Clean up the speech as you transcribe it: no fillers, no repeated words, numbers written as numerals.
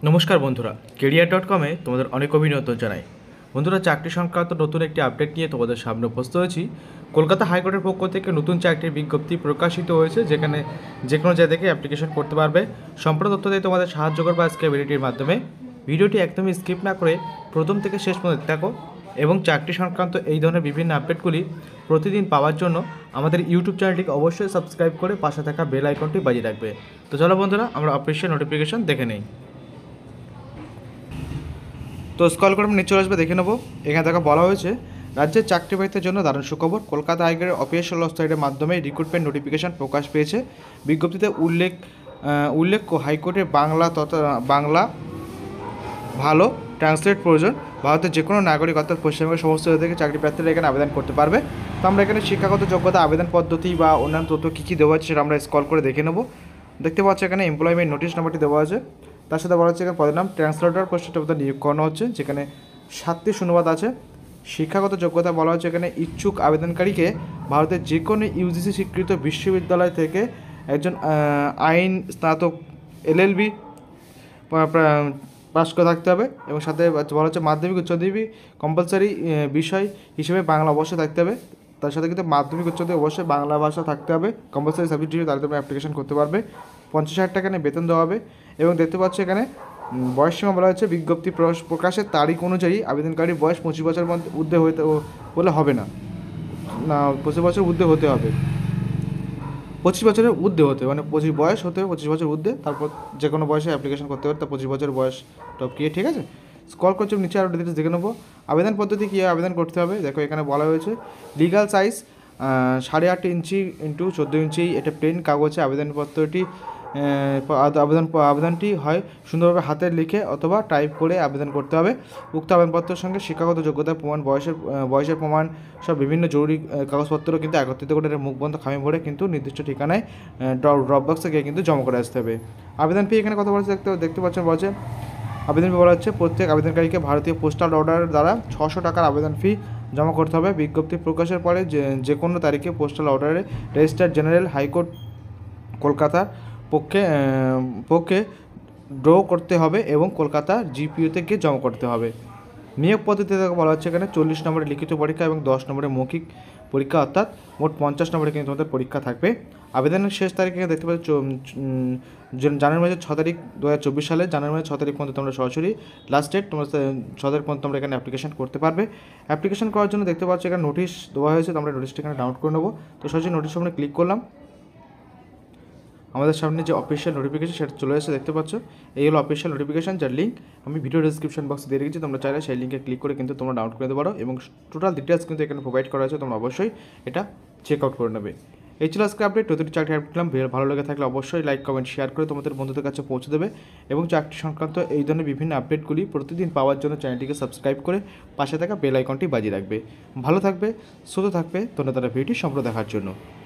নমস্কার বন্ধুরা, career.com-এ তোমাদের অনেক অভিনন্দন জানাই। বন্ধুরা, চাকরি সংক্রান্ত নতুন একটি আপডেট নিয়ে তোমাদের সামনে উপস্থিত হয়েছি। কলকাতা হাইকোর্টের পক্ষ থেকে নতুন চাকরির বিজ্ঞপ্তি প্রকাশিত হয়েছে, যেখানে যে কোনো জায়গা থেকে অ্যাপ্লিকেশন করতে পারবে। সম্পূর্ণ তথ্য দিয়ে তোমাদের সাহায্য করবে আজকে ভিডিওটির মাধ্যমে। ভিডিওটি একদমই স্কিপ না করে প্রথম থেকে শেষ পর্যন্ত দেখো এবং চাকরি সংক্রান্ত এই ধরনের বিভিন্ন আপডেটগুলি প্রতিদিন পাওয়ার জন্য আমাদের ইউটিউব চ্যানেলটিকে অবশ্যই সাবস্ক্রাইব করে পাশে থাকা বেল আইকনটি বাজিয়ে রাখবে। তো চলো বন্ধুরা, আমরা অফিসিয়াল নোটিফিকেশন দেখে নিই। তো স্ক্রল করে নিচে আসবে, দেখে নেবো। এখানে দেখা বলা হয়েছে, রাজ্যের চাকরি প্রার্থীদের জন্য দারুণ সুখবর। কলকাতা হাইকোর্টের অফিসিয়াল ওয়েবসাইটের মাধ্যমে রিক্রুটমেন্ট নোটিফিকেশন প্রকাশ পেয়েছে। বিজ্ঞপ্তিতে উল্লেখ্য হাইকোর্টের বাংলা ভালো ট্রান্সলেট প্রয়োজন। ভারতের যে কোনো নাগরিক অর্থাৎ পশ্চিমবঙ্গের সমস্ত জায়গা থেকে চাকরি প্রার্থীরা এখানে আবেদন করতে পারবে। তো আমরা এখানে শিক্ষাগত যোগ্যতা, আবেদন পদ্ধতি বা অন্যান্য তথ্য কী কী দেওয়া আছে সেটা আমরা স্ক্রল করে দেখে নেবো। দেখতে পাচ্ছি এখানে এমপ্লয়মেন্ট নোটিশ নাম্বারটি দেওয়া আছে। তার সাথে বলা হচ্ছে এখানে পদের নাম ট্রান্সলেটর পোস্টে নিয়োগ করানো হচ্ছে, যেখানে 7টি শূন্যপদ আছে। শিক্ষাগত যোগ্যতা বলা হচ্ছে এখানে ইচ্ছুক আবেদনকারীকে ভারতের যে কোনো ইউজিসি স্বীকৃত বিশ্ববিদ্যালয় থেকে একজন আইন স্নাতক LLB পাস করে থাকতে হবে, এবং সাথে বলা হচ্ছে মাধ্যমিক উচ্চ মাধ্যমিক কম্পালসারি বিষয় হিসেবে বাংলা অবশ্যই থাকতে হবে। তার সাথে কিন্তু মাধ্যমিক উচ্চ মাধ্যমিক অবশ্যই বাংলা ভাষা থাকতে হবে, কম্পালসারি সাবজেক্ট হিসেবে তাহলে তোমরা অ্যাপ্লিকেশন করতে পারবে। 50,000 টাকা এখানে বেতন দেওয়া হবে। এবং দেখতে পাচ্ছ এখানে বয়সসীমা বলা হচ্ছে বিজ্ঞপ্তি প্রকাশের তারিখ অনুযায়ী আবেদনকারীর বয়স 25 বছর মধ্যে ঊর্ধ্বে বলে হবে না, 25 বছর ঊর্ধ্বে হতে হবে। 25 বছরের ঊর্ধ্বে হতে, মানে 25 বয়স হতে হবে, 25 বছর ঊর্ধ্বে। তারপর যে কোনো বয়সে অ্যাপ্লিকেশন করতে পারে, তা 25 বছর বয়স টপকিয়ে, ঠিক আছে। স্ক্রল করছে নিচে আরও ডিটেলস দেখে নেবো। আবেদন পদ্ধতি কীভাবে আবেদন করতে হবে দেখো, এখানে বলা হয়েছে legal size 8.5 inch into 14 inch, এটা প্লেন কাগজে আবেদনপত্রটি আবেদনটি হয় সুন্দরভাবে হাতে লিখে অথবা টাইপ করে আবেদন করতে হবে। উক্ত আবেদনপত্রের সঙ্গে শিক্ষাগত যোগ্যতার প্রমাণ, বয়সের প্রমাণ সব বিভিন্ন জরুরি কাগজপত্র কিন্তু একত্রিত করে মুখবন্ধ খামে ভরে কিন্তু নির্দিষ্ট ঠিকানায় ড্রপ বক্সে গিয়ে কিন্তু জমা করে আসতে হবে। আবেদন ফি এখানে কত বলছে দেখতে পাচ্ছেন, বলছে আবেদন ফি বলা হচ্ছে প্রত্যেক আবেদনকারীকে ভারতীয় পোস্টাল অর্ডার দ্বারা 600 টাকার আবেদন ফি জমা করতে হবে। বিজ্ঞপ্তি প্রকাশের পরে যে কোনো তারিখে পোস্টাল অর্ডারে রেজিস্ট্রার জেনারেল হাইকোর্ট কলকাতার পক্ষে ড্র করতে হবে এবং কলকাতা GPO-তে গিয়ে জমা করতে হবে। নিয়োগ পদ্ধতিতে বলা হচ্ছে এখানে 40 নম্বরের লিখিত পরীক্ষা এবং 10 নম্বরের মৌখিক পরীক্ষা, অর্থাৎ মোট 50 নম্বরের কিন্তু তোমাদের পরীক্ষা থাকবে। আবেদনের শেষ তারিখে দেখতে পাচ্ছ জানুয়ারি মাসের 6 তারিখ 2024 সালে, জানুয়ারি মাসের 6 তারিখ পর্যন্ত তোমরা সরাসরি লাস্ট ডেট তোমরা 6 তারিখ পর্যন্ত তোমরা এখানে অ্যাপ্লিকেশন করতে পারবে। অ্যাপ্লিকেশন করার জন্য দেখতে পাচ্ছ এখানে নোটিশ দেওয়া হয়েছে, তোমরা নোটিশটা এখানে ডাউনলোড করে নেবো। তো সরাসরি নোটিশ আমরা ক্লিক করলাম, আমাদের সামনে যে অফিসিয়াল নোটিফিকেশন সেটা চলে এসে দেখতে পাচ্ছ। এই হলো অফিসিয়াল নোটিফিকেশন, যার লিঙ্ক আমি ভিডিও ডিসক্রিপশন বক্সে দিয়ে রেখেছি। তোমরা চাইলে সেই লিঙ্কে ক্লিক করে কিন্তু তোমরা ডাউনলোড করে নিতে পারো, এবং টোটাল ডিটেলস কিন্তু এখানে প্রোভাইড করা আছে, তোমরা অবশ্যই এটা চেক আউট করে নেবে। এই ছিল আজকে আপডেট। নতুন চাকরি আপডেট দিলাম, ভালো লেগে থাকলে অবশ্যই লাইক, কমেন্ট, শেয়ার করে তোমাদের বন্ধুদের কাছে পৌঁছে দেবে, এবং চাকরি সংক্রান্ত এই ধরনের বিভিন্ন আপডেটগুলি প্রতিদিন পাওয়ার জন্য চ্যানেলটিকে সাবস্ক্রাইব করে পাশে থাকা বেল আইকনটি বাজিয়ে রাখবে। ভালো থাকবে, সুস্থ থাকবে, ধন্যবাদ ভিডিওটি সম্পূর্ণ দেখার জন্য।